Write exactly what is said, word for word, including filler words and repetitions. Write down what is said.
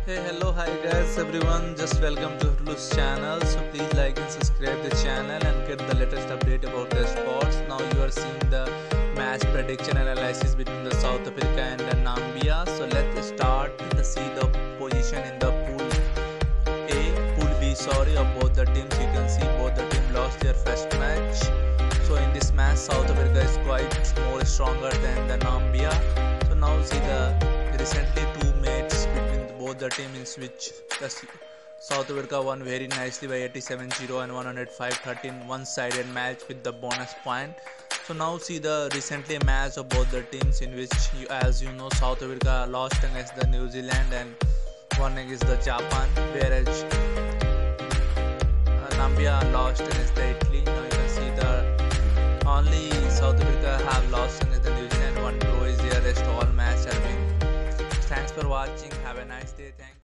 Hey, hello, hi guys, everyone. Just welcome to Hulu's channel. So please like and subscribe the channel and get the latest update about the sports. Now you are seeing the match prediction analysis between the South Africa and the Namibia. So let's start to see the position in the pool A, pool B, sorry, of both the teams. You can see both the teams lost their first match. So in this match, South Africa is quite more stronger than the Namibia. So now see the recently two mates between both the teams in which the South Africa won very nicely by eighty-seven zero and one oh five thirteen one-sided match with the bonus point. So now see the recently match of both the teams in which, you, as you know, South Africa lost against the New Zealand and won against the Japan, whereas uh, Namibia lost against the Italy. Now you can see the only South Africa have lost against the New Zealand, one draw is there, rest all match have been. Thanks for watching. Have a nice day. Thank